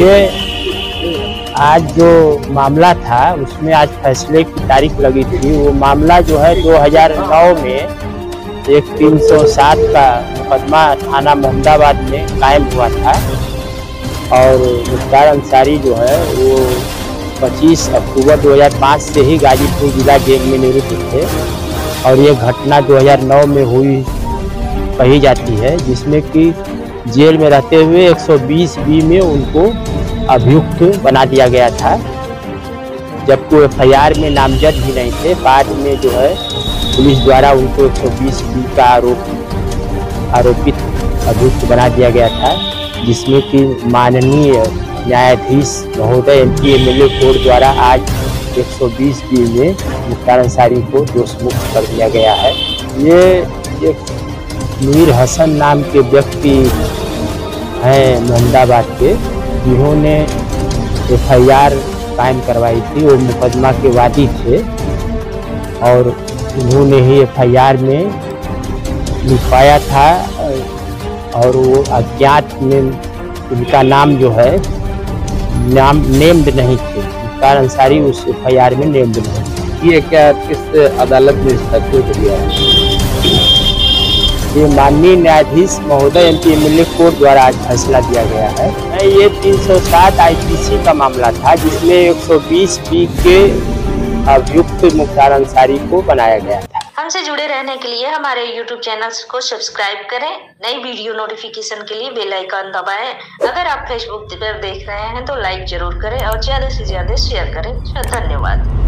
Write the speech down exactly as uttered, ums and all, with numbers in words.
देखिए, आज जो मामला था उसमें आज फैसले की तारीख लगी थी। वो मामला जो है दो हज़ार नौ में एक तीन सौ सात का मुकदमा थाना मोहम्मदाबाद में कायम हुआ था और मुख्तार अंसारी जो है वो पच्चीस अक्टूबर दो हज़ार पाँच से ही गाजीपुर जिला जेल में नियुक्त थे और ये घटना दो हज़ार नौ में हुई कही जाती है, जिसमें कि जेल में रहते हुए एक सौ बीस बी में उनको अभियुक्त बना दिया गया था, जबकि एफ आई आर में नामजद भी नहीं थे। बाद में जो है पुलिस द्वारा उनको एक सौ बीस बी का आरोप आरोपित अभियुक्त बना दिया गया था, जिसमें कि माननीय न्यायाधीश महोदय M P M L A court द्वारा आज एक सौ बीस बी में मुख्तार अंसारी को दोषमुक्त कर दिया गया है। ये एक मीर हसन नाम के व्यक्ति हैं मोहम्मदाबाद के, जिन्होंने एफ आई आर कायम करवाई थी। वो मुकदमा के वादी थे और उन्होंने ही एफ आई आर में लिखवाया था और वो अज्ञात में उनका नाम जो है नाम नेम्ड नहीं थे। मुख्तार अंसारी उस एफ आई आर में नेम्ड नहीं। ये क्या किस अदालत में इसका दिया है? ये माननीय न्यायाधीश महोदय M P M L A court द्वारा आज फैसला दिया गया है। ये तीन सौ सात आई पी सी का मामला था, जिसमें एक सौ बीस बी के अभियुक्त मुख्तार अंसारी को बनाया गया था। हमसे जुड़े रहने के लिए हमारे यूट्यूब चैनल को सब्सक्राइब करें। नई वीडियो नोटिफिकेशन के लिए बेल आइकन दबाएं। अगर आप फेसबुक पर देख रहे हैं तो लाइक जरूर करें और ज्यादा से ज्यादा शेयर करें। धन्यवाद।